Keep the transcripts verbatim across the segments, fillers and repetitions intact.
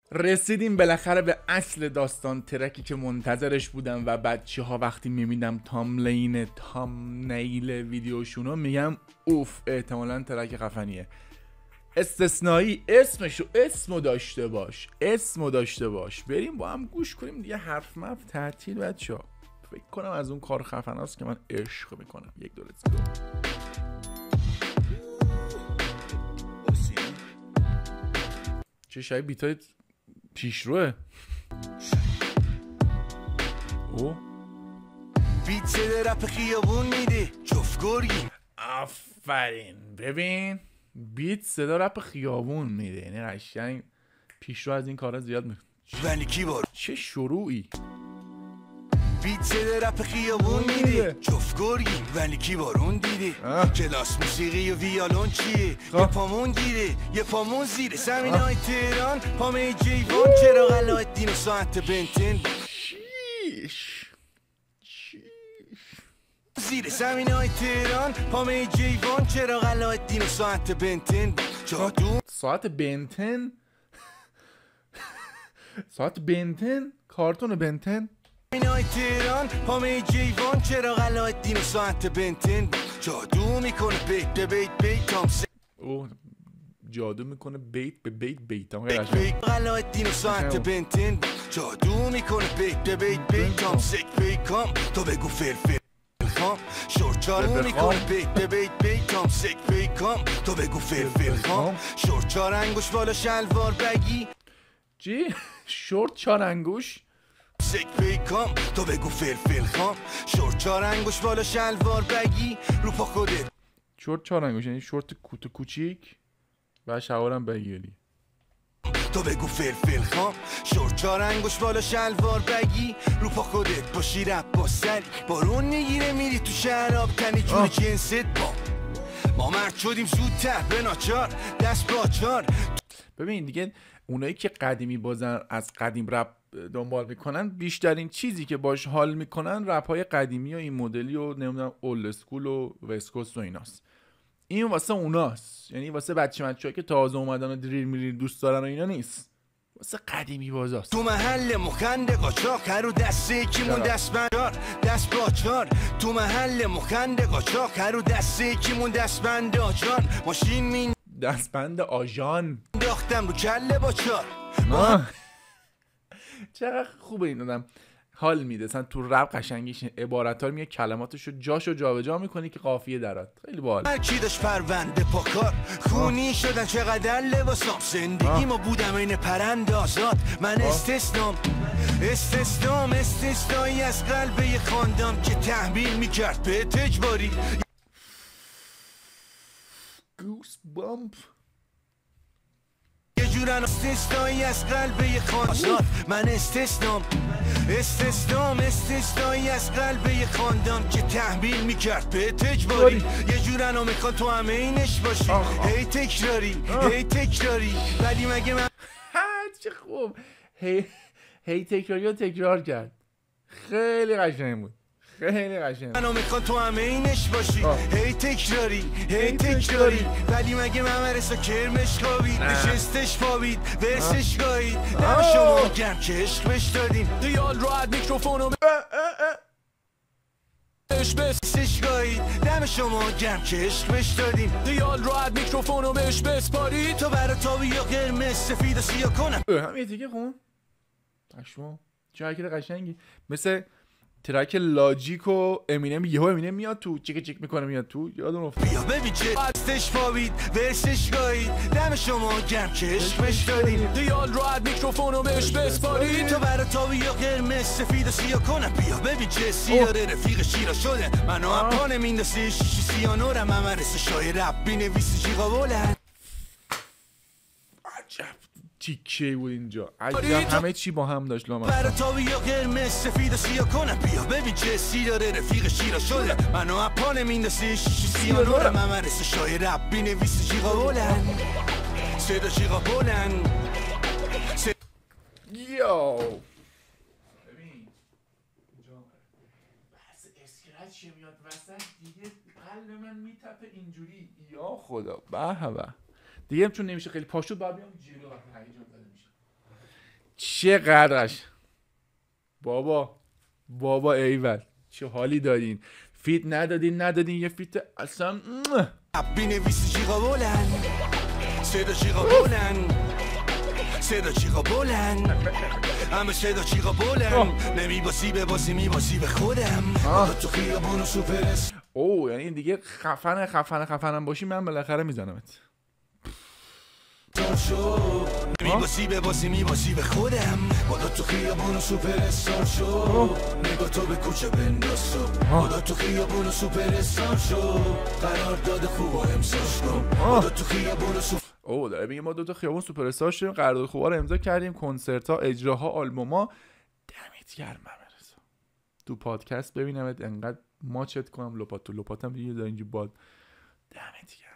رسیدیم بالاخره به اصل داستان، ترکی که منتظرش بودم و بچه ها وقتی میبینم تاملین تامنیل ویدیوشونو میگم اوف احتمالا ترک خفنیه. استثنایی اسمشو اسمو داشته باش اسمو داشته باش بریم با هم گوش کنیم دیگه. حرف مف تعطیل بچه ها. فکر کنم از اون کار خفن هست که من عشق میکنم. یک دو لیتس گو. چه شاید بیتای پیشروه. او بیت صدا رپ خیابون میده جفت گرگی. آفرین. ببین بیت صدا رپ خیابون میده، یعنی قشنگ پیشرو از این کارا زیاد میکنه. ولی کی بار چه شروعی. بیت صدا رپ خیابون میده جفت گرگی. ولی کی بارون دیده کلاس موسیقی و ویالون چیه؟ یه پامون گیره یه پامون زیره. زمینای تهران پامه جیوان چرا غلات دین و ساعت بنتن چیش زیر زمینای تهران پامه جیوان چرا غلات دین و ساعت بنتن جادو. ساعت بنتن ساعت بنتن کارتون بنتن. زمینای تهران پامه جیوان چرا غلات دین و ساعت بنتن جادو میکنه بیت به بیت بیتام. اوه جادو میکنه بیت به بیت بیتام. غلات دین و ساعت بنتن جادو میکنه بیت به بیت بیتام. سک بیکام تو بگو فلفل خام شورت چارو میکنه بیت به بیت بیتام. سک بیکام تو بگو فلفل خام شورت چار انگوش بالا شلوار بگی. چی؟ شورت چار انگوش؟ سک بیکام تو بگو فلفل خام شورت چار انگوش بالا شلوار بگی رو پا خودت. شورت چار انگوش یعنی شورت کوتاه کوچیک و شلوارم بگیری. تو بگو فلفل خام شورت چار انگوش بالا شلوار بگی رو پا خودت باشی رپ با سری بارون میگیره میری تو شراب تنی جون جنست با ما مرد شدیم زودتر به ناچار دست باچار. ببین دیگه اونایی که قدیمی بازن از قدیم رپ دنبال میکنن بیشترین چیزی که باش حال میکنن رپ های قدیمی و این مدلی و نمیدونم اولد اسکول و وست کوست و ایناست. این واسه اوناست، یعنی واسه بچه بچه‌ها که تازه اومدن و دریل میریر دوست دارن و اینا نیست، واسه قدیمی بازاست. تو محل مخنده قاچاق هر رو دسته کیمون دست بندار دست باچار. تو محل مخنده قاچاق هر رو دسته کیمون دست بند آجان. ماشین مین دست بند آژان داختم رو کله باچار. چقدر خوبه این آدم حال میده. مثلا تو رپ قشنگیش عبارت ها رو میگه کلماتشو جاشو جابجا میکنی که قافیه درات. خیلی باحال. هر کی داشت پرونده پاکار خونی شدن چقدر لباسام. زندگی ما بودم این پرنده آزاد. من استثنام استثنام استثنایی از قلبه خواندم که تحمیل میکرد به اجباری. گوس بامپ یه جورن استثنایی از قلبه خواندم. من استثنام استثنام استثنایی از قلبه خواندم که تحمیل میکرد به اجباری. یه جورن میخوان تو همه اینش باشی. هی تکراری هی تکراری ولی مگه من چه خوب هی هی تکراری رو تکرار کرد. خیلی قشنگ بود. خیلی قشنگ. منو میخوان تو همه اینش باشی. هی تکراری هی تکراری ولی مگه ممرسا کرمش خوابید نشستش پابید ورسش گاهید. دم شما گرم که عشق بش دادیم دیال راحت میکروفونو بهش بسش گاهید. دم شما گرم که عشق بش دادیم دیال راحت میکروفونو بهش بسپارید. تو برا تابی یا قرمز سفید و سیاه کنم. هم یه دیگه خون پشمو چه حرکت قشنگی. مثل ترک لاجیک و امینم. یهو امینم میاد تو چیک چیک میکنه میاد تو یادم افتاد. بیا ببین چه استش پابید ورسش گاهید. دم شما گرم که عشق بش دادیم دیال راحت میکروفونو بهش بسپارید. تو برا تابی یا قرمز سفید و سیاه کنم. بیا ببین چه سیاره رفیق شیرا شده. منو اپانه میندازه شیشی سیانورم. ممرسه شایع رپ بینویسی جیغا بلند. عجب تیکه بود اینجا. عجب همه چی با هم داشت لامصب. برا تابی یا قرمز سفید و سیاه کنم. بیا ببین چه سیاره رفیق شیرا شده. منو اپانه میندازه شیشی سیانورم. ممرسه شایع رپ بینویسی جیغا بلند. صدا جیغا بلند. یو ببین اینجا بس اسکرچ میاد وسط دیگه قلب من میتپه اینجوری. یا خدا به به دیگه چون نمیشه خیلی پاشوت باید بیام جلو وقتی هیجان زده میشه. چقدرش بابا بابا ایول چه حالی دارین. فیت ندادین ندادین یه فیت اصلا بینویسی جیغا بلند صدا جیغا بلند صدا جیغا بلند همه صدا جیغا بلند نمیباسی به باسی میباسی به خودم تو خیابون و سوپرست. اوه یعنی دیگه خفن خفن خفنم باشی من بالاخره میزنمت. میباسی به باسی میباسی به خودم بادا تو خیابون و سوپرستار شو نگاه تو به کوچه بنداز تو بادا تو خیابون و سوپرستار شو قرار داده خوب و امساش کن بادا تو خیابون و سوپرستار. اوه داره بگیم ما دو تا خیابون سوپرستار شدیم قرارداد خوبا رو امضا کردیم کنسرت ها اجراها آلبوما. دمت گرم ممرزا تو پادکست ببینمت انقدر ماچت کنم لپات تو لپاتم دیگه داره اینجا باد. دمت گرم.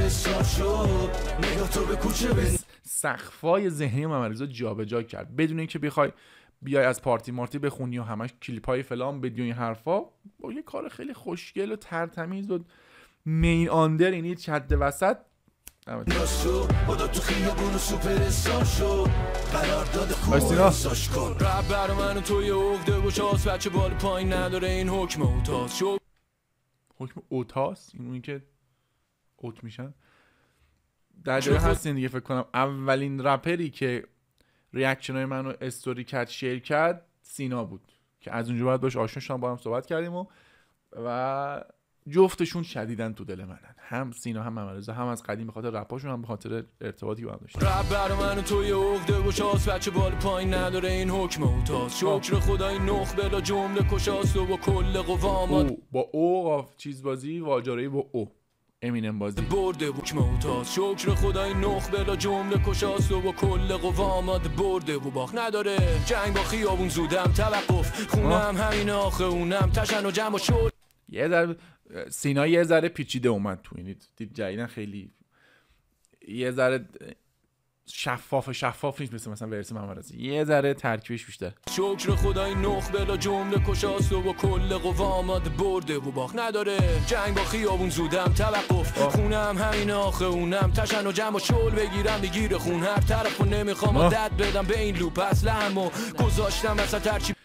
سقفای ذهنی ممرزا جابجا کرد بدون اینکه بخوای بیای از پارتی مارتی بخونی و همش کلیپای فلان بدون این حرفا با یه کار خیلی خوشگل و ترتمیز و مین آندر اینی چد وسط. شو بادا تو خیابون و سوپرستار شو قرارداد خوب و امساش کن رب برا من و توی عقده و شاس بچه بال پایین نداره این حکم اوتاس شو. حکم اوتاس این اونی که اوت میشن در جای هستین دیگه. فکر کنم اولین رپری که ریاکشن های منو استوری کرد شیر کرد سینا بود که از اونجا بعد باش آشنا شدم با هم صحبت کردیم و و جفتشون شدیدن تو دل منن. هم سینا هم ممرزا هم از قدیم به خاطر رپاشون هم به خاطر ارتباطی با هم داشتن. رپ برا من و توی عقده و شاس بچه بال پایین نداره این حکم اوتاس شکر خدای نخ بلا جمله کشاست و با کل قوامات با او چیز بازی واجاره با او امینم بازی برده حکم اوتاس شکر خدای نخ بلا جمله کشاست و با کل قوامات برده و باخ نداره جنگ با خیابون زودم توقف خونم همین آخه اونم تشن و جمع و شد. یه ذره سینا یه ذره پیچیده اومد تو این دید جدیدن خیلی یه ذره شفاف شفاف نیست مثل مثلا ورس ممرزا یه ذره ترکیبش بیشتر. شکر خدای نخ بلا جمله کشاست و با کل قوامات برده و باخ نداره جنگ با خیابون زودم توقف خونم همین آخه اونم تشن و جمع و شل بگیرم بگیر خون هر طرف و نمیخوام عادت بدم به این لوپ اصلا و گذاشتم مثلا ترچی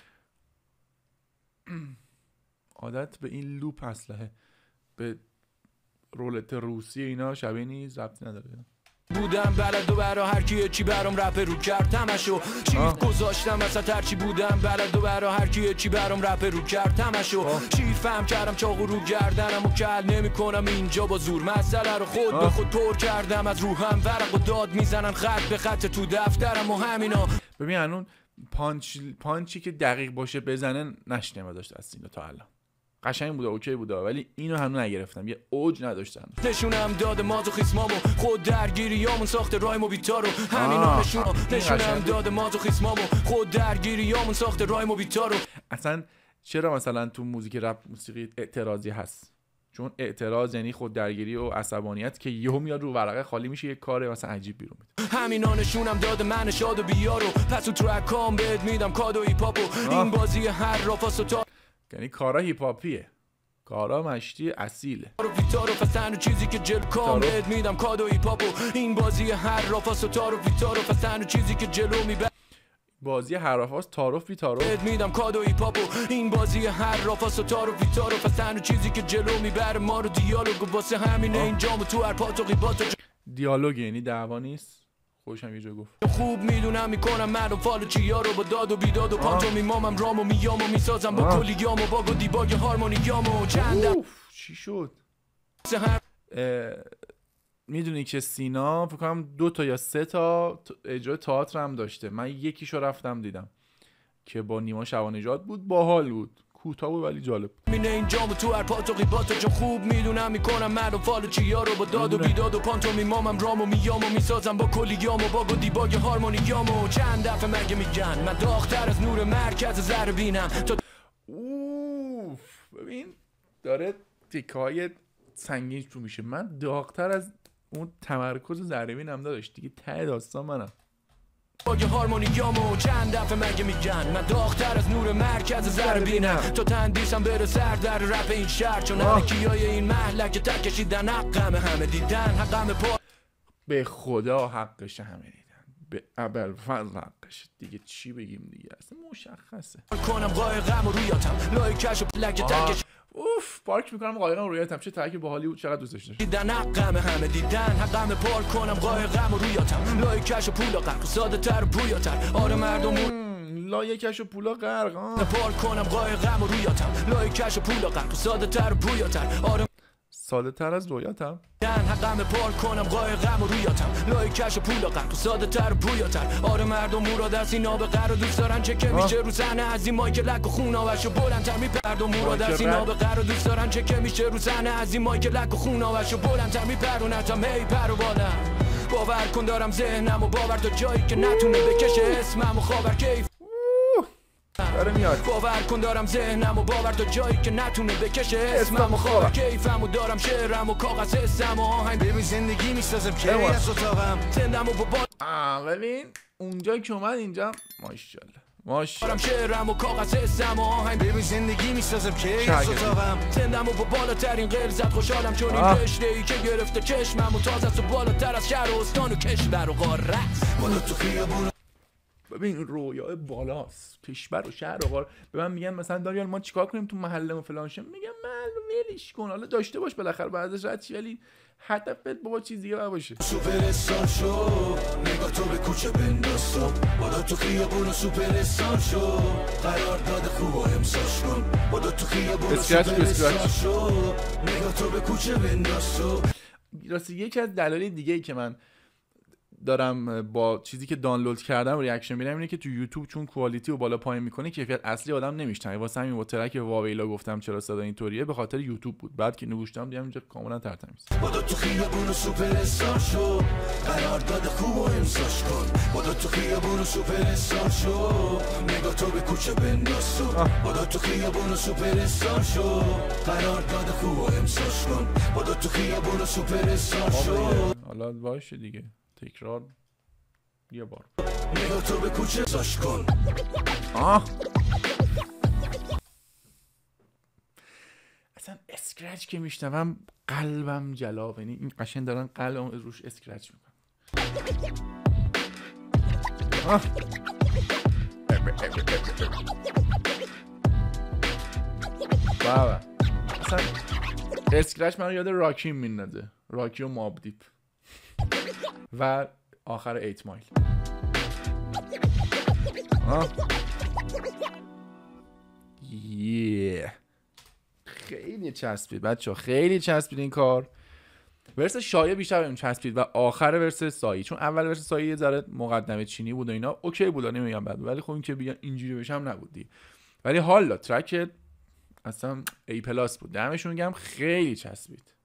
عادت به این لوپ اسلحه به رولت روسی اینا شبیه نیست ربطی نداره بودم بلد و برا هر کی چی برام رپ رو کرد تمشو چی گذاشتم مثلا ترچی بودم بلد و برا هر کی چی برام رپ رو کرد تمشو چی فهم کردم چاقو رو گردنم و کل نمیکنم اینجا با زور مسئله رو خود به خود پر کردم از روحم ورق و داد میزنن خط به خط تو دفترم و همینا. ببین الان پانچ پانچی که دقیق باشه بزنن نشنم داشت از سینا تا الان قشنگ بوده اوکی بوده ولی اینو هنوز نگرفتم یه اوج نداشتم. نشونم داده مازوخیسمامو خود درگیریامون ساخته رایم و بیتا رو همینا نشون نشونم داده مازوخیسمامو خود درگیریامون ساخته رایم و بیتا رو. اصلا چرا مثلا تو موزیک رپ موسیقی اعتراضی هست؟ چون اعتراض یعنی خود درگیری و عصبانیت که یهو میاد رو ورقه خالی میشه یه کار مثلا عجیب بیرون میده. همینا نشونم داده من شاد و بیارو پس تو ترکام بهت میدم کادو هیپ هاپو این بازی هر رافاس و تا یعنی کارا هیپ هاپیه کارا مشتی اصیله ویتارو فستن و چیزی که جل کام بهت میدم کادو هیپ هاپو این بازی هر رافاس و تارو ویتارو فستن و چیزی که جلو میبر بازی حرفاس تعارف بی تعارف بهت میدم کادو هیپ هاپو این بازی هر رافاس و تارو ویتارو فستن و چیزی که جلو میبره ما رو دیالوگ واسه همینه اینجام تو هر پاتو قیباتو دیالوگ یعنی دعوا نیست خوشم یه جا گفت خوب میدونم میکنم من و فالو چیا رو با داد و بیداد و پانتو میمامم رام و میام و میسازم با کلیگام و باگ و دیباگ هارمونیگام و چند چی شد میدونی که سینا فکر کنم دو تا یا سه تا اجرای تئاتر هم داشته من یکیشو رفتم دیدم که با نیما شبانجاد بود باحال بود کوتاه بود ولی جالب. مینه اینجام تو هر پاتو قیباتو چون خوب میدونم میکنم من و فالو چیا رو با داد و بیداد و پانتو میمامم رام و میام و میسازم با کلیگام و باگ و دیباگ هارمونیگام و چند دفعه مگه میگن من داغتر از نور مرکز ذره بینم تا اوف ببین داره تیکای سنگین رو میشه من داغتر از اون تمرکز ذره بینم داشت دیگه ته داستان منم باگ هارمونیگامو چند دفعه مگه میگن من داغتر از نور مرکز ذره بینم تا تندیسم بره سر در رپ این شهر چون همه کیای این محلک تک کشیدن حقم همه دیدن حقم پا به خدا حقش همه دیدن به ابل فضل حقش دیگه، چی بگیم دیگه، اصلا مشخصه. کنم قایقم و رویاتم لایکش و پلک تکش. اوف پارک میکنم قایقم و رویاتم، چه ترک باحالی بود، چقدر دوستش داشتم. دیدن حقم همه دیدن حقم پارک کنم قایقم و رویاتم لایکش و پولا غرق ساده تر و پویاتر. آره مردم لایکش و پولا غرق پارک کنم قایقم و رویاتم لایکش و پولا غرق ساده تر و پویاتر. آره ساده تر از رویاتم دن حقم پارک کنم قایقم و رویاتم لایکش و پولا غرق ساده تر و پویاتر. آره مردم مراد از این آب قرار دوست دارن چه که میشه رو صحنه از این مایک لک و خوناوشو بلندتر میپردم. مراد از این آب قرار دوست دارن چه که میشه رو صحنه از این مایک لک و خوناوشو بلندتر میپرونتم هی پر و بالم. باور کن دارم ذهنم و باور تا جایی که نتونه بکشه اسمم و خاور کیف داره میاد. باور کن دارم ذهنم و باور تا جایی که نتونه بکشه اسمم و خاور کیفم و دارم شعرم و کاغذ حسم و آهنگ. ببین زندگی میسازم که از اتاقم زندم و بابا آه ببین اونجایی که اومد اینجا ماشاءالله ماشاءالله دارم شعرم و کاغذ حسم و آهنگ. ببین زندگی میسازم که از اتاقم زندم و با بالاترین غلظت خوشحالم چون این رشته‌ای که گرفته چشمم و تازه است و بالاتر از شهر و استان و کشور و قارت. بالا تو خیابون ببین رویای بالاست، کشور و شهر و قار. به من میگن مثلا داریال ما چیکار کنیم تو محله و فلانشه، میگم معلومه ولش کن، حالا داشته باش بالاخره بعدش رد چی، ولی هدفت بابا چیز دیگه باشه. سوپر استار شو نگاه تو به کوچه بنداز تو بالا تو خیابون و سوپر استار شو قرار داد خوب و امساش کن بالا تو خیابون و سوپر استار شو نگاه تو به کوچه بنداز تو. راستی یکی از دلایل دیگه ای که من دارم با چیزی که دانلود کردم ریاکشن میدم اینه که تو یوتیوب چون کوالیتی رو بالا پایین میکنه کیفیت اصلی آدم نمیشنوه. واسه همین با ترک واویلا گفتم چرا صدا اینطوریه، به خاطر یوتیوب بود. بعد که نگوشتم دیدم اینجا کاملا ترتمیز. بالا تو خیابون سوپر استار شو قرارداد خوب و امضاش کن بالا تو خیابون سوپر استار شو نگاه تو به کوچه بنداز تو بالا تو خیابون سوپر استار شو قرارداد خوب و امضاش کن بالا تو خیابون سوپر استار شو. حالا باشه دیگه تکرار یه بار. نگاه تو به کوچه ساش کن. آه اصلا اسکرچ که میشنوم قلبم جلاب، یعنی این قشنگ دارن قلبم روش اسکرچ میکنن. آه بابا اصلا اسکرچ من یاد راکی میندازه، راکی و ماب دیپ و آخر ایت مایل. یه خیلی چسبید بچه ها، خیلی چسبید این کار. ورس شایع بیشتر بهم چسبید و آخر ورس ساعی، چون اول ورس ساعی یه ذره مقدمه چینی بود و اینا اوکی بود، نمیگم بد، ولی خب این که بگم اینجوری بشم نبودی. ولی حالا ترک اصلا ای پلاس بود، دمشون گرم، خیلی چسبید.